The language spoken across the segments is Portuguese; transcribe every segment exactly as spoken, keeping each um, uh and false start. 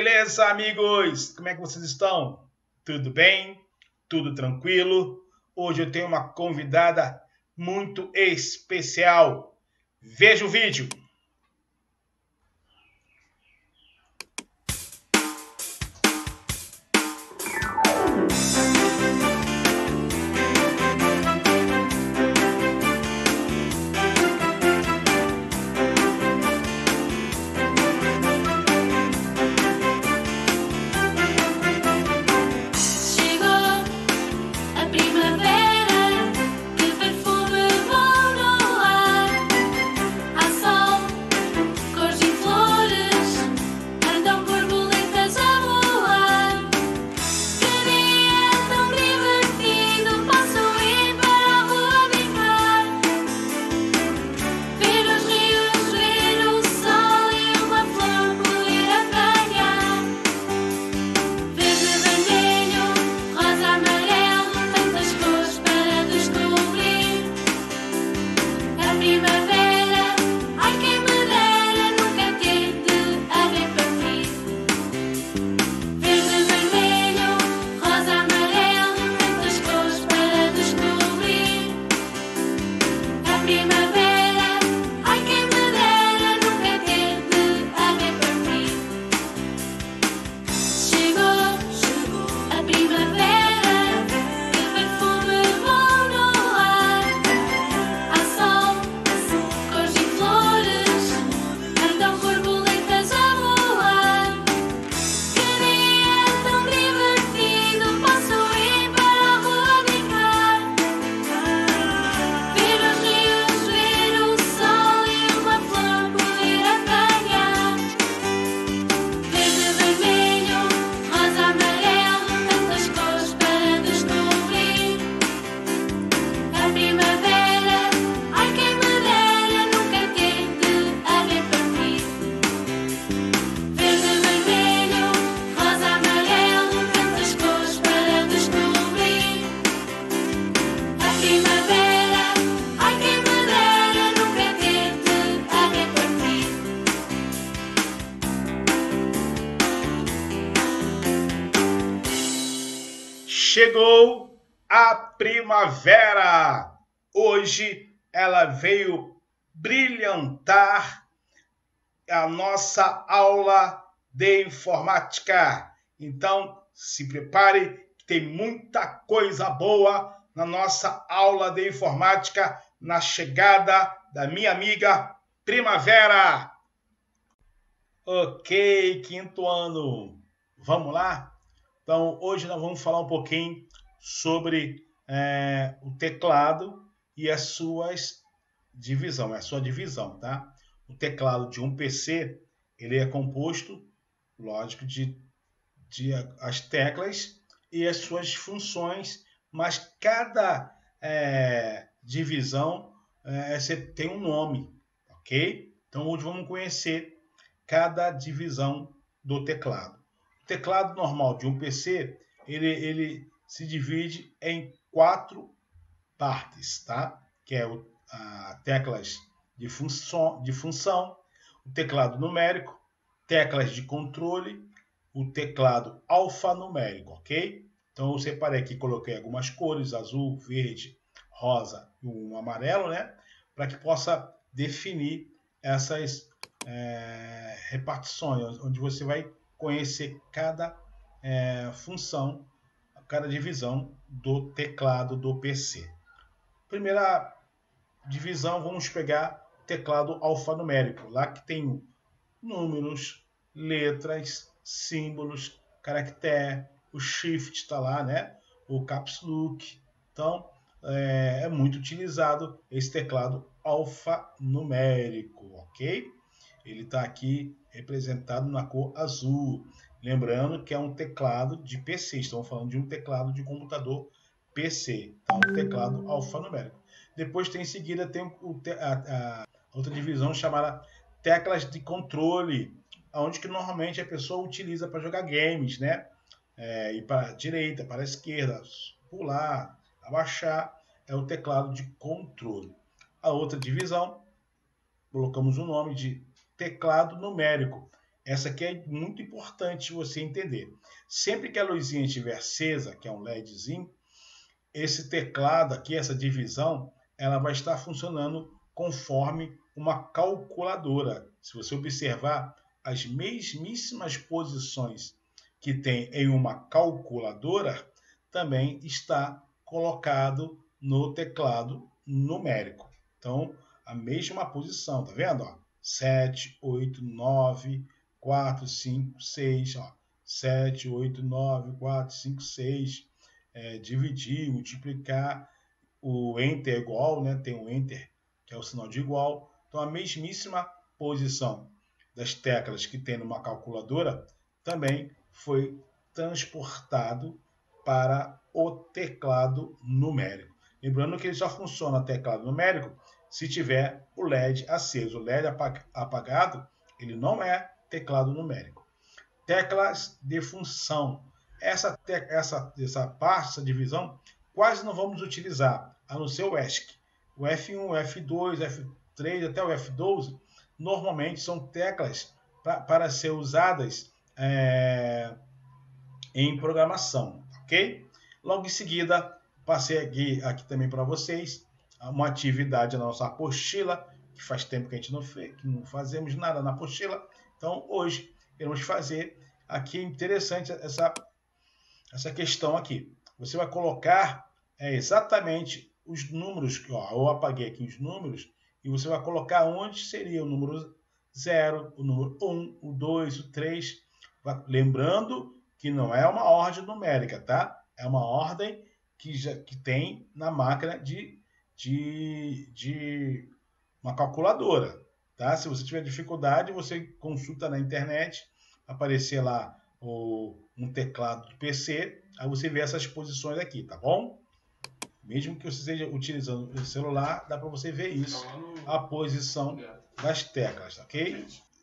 Beleza, amigos? Como é que vocês estão? Tudo bem? Tudo tranquilo? Hoje eu tenho uma convidada muito especial. Veja o vídeo. Chegou a primavera! Hoje ela veio brilhantar a nossa aula de informática. Então, se prepare, que tem muita coisa boa na nossa aula de informática na chegada da minha amiga Primavera. Ok, quinto ano. Vamos lá? Então, hoje nós vamos falar um pouquinho sobre é, o teclado e as suas divisão, a sua divisão, tá? O teclado de um P C, ele é composto, lógico, de, de as teclas e as suas funções, mas cada é, divisão é, você tem um nome, ok? Então, hoje vamos conhecer cada divisão do teclado. O teclado normal de um P C, ele, ele se divide em quatro partes, tá? Que é o, a teclas de função, de função, o teclado numérico, teclas de controle, o teclado alfanumérico, ok? Então eu separei aqui, coloquei algumas cores, azul, verde, rosa e um amarelo, né? Para que possa definir essas é, repartições, onde você vai conhecer cada é, função, cada divisão do teclado do P C. Primeira divisão, vamos pegar o teclado alfanumérico, lá que tem números, letras, símbolos, caractere, o shift está lá, né? O caps lock. Então, é, é muito utilizado esse teclado alfanumérico, ok? Ele está aqui representado na cor azul. Lembrando que é um teclado de P C. Estamos falando de um teclado de computador P C. Então, um teclado alfanumérico. Depois, tem, em seguida, tem o, a, a outra divisão chamada teclas de controle, onde que normalmente a pessoa utiliza para jogar games, né? É, ir para a direita, para a esquerda, pular, abaixar. É o teclado de controle. A outra divisão, colocamos o nome de teclado numérico. Essa aqui é muito importante você entender. Sempre que a luzinha estiver acesa, que é um LEDzinho, esse teclado aqui, essa divisão, ela vai estar funcionando conforme uma calculadora. Se você observar, as mesmíssimas posições que tem em uma calculadora, também está colocado no teclado numérico. Então, a mesma posição, tá vendo? Ó, sete, oito, nove, quatro, cinco, seis, ó, sete, oito, nove, quatro, cinco, seis, é, dividir, multiplicar, o Enter é igual, né? Tem o Enter, que é o sinal de igual. Então, a mesmíssima posição das teclas que tem numa calculadora também foi transportado para o teclado numérico. Lembrando que ele só funciona teclado numérico se tiver o L E D aceso. O L E D apagado, ele não é teclado numérico. Teclas de função. Essa, essa, essa parte, essa divisão, quase não vamos utilizar, a não ser o ESC. O F um, o F dois, o F três, até o F doze, normalmente são teclas pra, para ser usadas é, em programação, ok? Logo em seguida, passei aqui, aqui também para vocês uma atividade na nossa apostila, que faz tempo que a gente não, fez, que não fazemos nada na apostila. Então, hoje, iremos fazer aqui, interessante essa, essa questão aqui. Você vai colocar é, exatamente os números, ó, eu apaguei aqui os números, e você vai colocar onde seria o número zero, o número um, o dois, o três. Lembrando que não é uma ordem numérica, tá? É uma ordem que, já, que tem na máquina de, de, de uma calculadora, tá? Se você tiver dificuldade, você consulta na internet, aparecer lá o, um teclado do P C, aí você vê essas posições aqui, tá bom? Mesmo que você esteja utilizando o celular, dá para você ver isso, a posição das teclas, ok?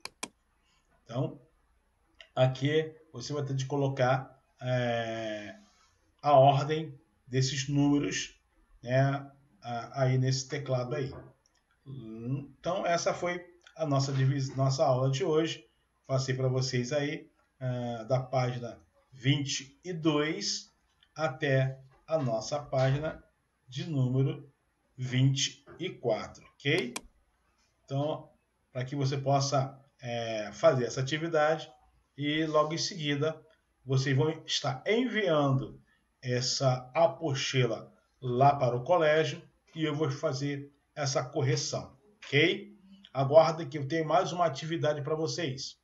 Então, aqui você vai ter de colocar é, a ordem desses números, né, aí nesse teclado aí. Então, essa foi a nossa, nossa aula de hoje. Passei para vocês aí uh, da página vinte e dois até a nossa página de número vinte e quatro, ok? Então, para que você possa é, fazer essa atividade e logo em seguida vocês vão estar enviando essa apostila lá para o colégio e eu vou fazer essa correção, ok? Aguardem que eu tenho mais uma atividade para vocês.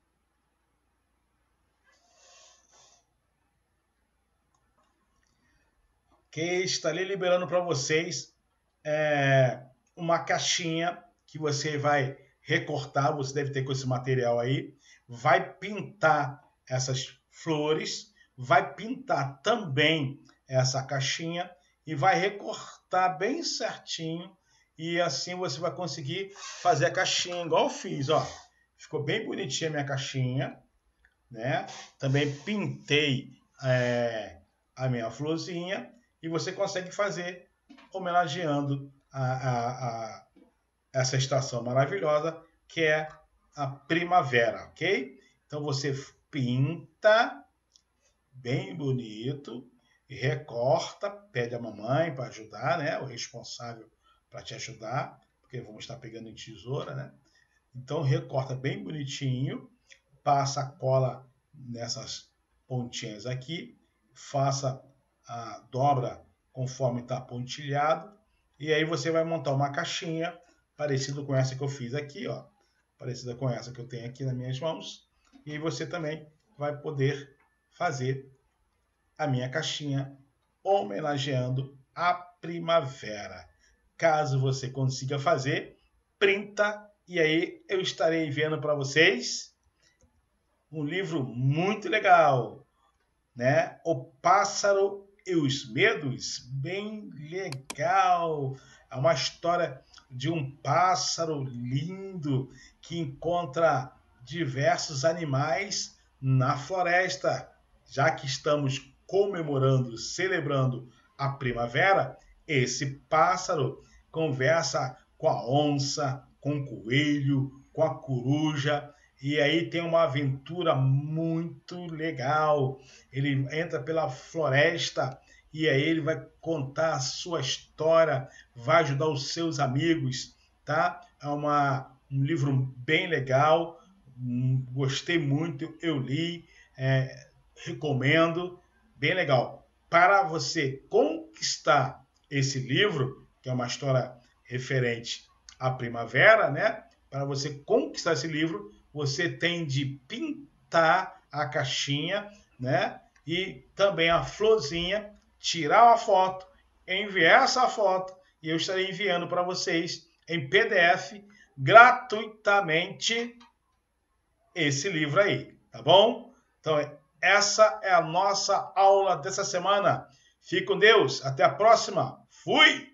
Ok, estarei liberando para vocês é, uma caixinha que você vai recortar, você deve ter com esse material aí, vai pintar essas flores, vai pintar também essa caixinha e vai recortar bem certinho e assim você vai conseguir fazer a caixinha igual eu fiz, ó. Ficou bem bonitinha a minha caixinha, né? Também pintei é, a minha florzinha e você consegue fazer homenageando a, a, a essa estação maravilhosa que é a primavera, ok? Então você pinta bem bonito, recorta, pede a mamãe para ajudar, né? O responsável para te ajudar, porque vamos estar pegando em tesoura, né? Então recorta bem bonitinho, passa a cola nessas pontinhas aqui, faça a dobra conforme está pontilhado, e aí você vai montar uma caixinha parecida com essa que eu fiz aqui, ó, parecida com essa que eu tenho aqui nas minhas mãos, e aí você também vai poder fazer a minha caixinha homenageando a primavera. Caso você consiga fazer, printa e aí eu estarei enviando para vocês um livro muito legal, né? O Pássaro e os Medos, bem legal. É uma história de um pássaro lindo que encontra diversos animais na floresta. Já que estamos comemorando, celebrando a primavera, esse pássaro conversa com a onça, com o coelho, com a coruja, e aí tem uma aventura muito legal. Ele entra pela floresta e aí ele vai contar a sua história, vai ajudar os seus amigos, tá? É uma, um livro bem legal, hum, gostei muito, eu li, é, recomendo, bem legal. Para você conquistar esse livro, que é uma história referente à primavera, né? Para você conquistar esse livro, você tem de pintar a caixinha, né? E também a florzinha, tirar uma foto, enviar essa foto e eu estarei enviando para vocês em P D F gratuitamente esse livro aí, tá bom? Então, essa é a nossa aula dessa semana. Fique com Deus. Até a próxima. Fui!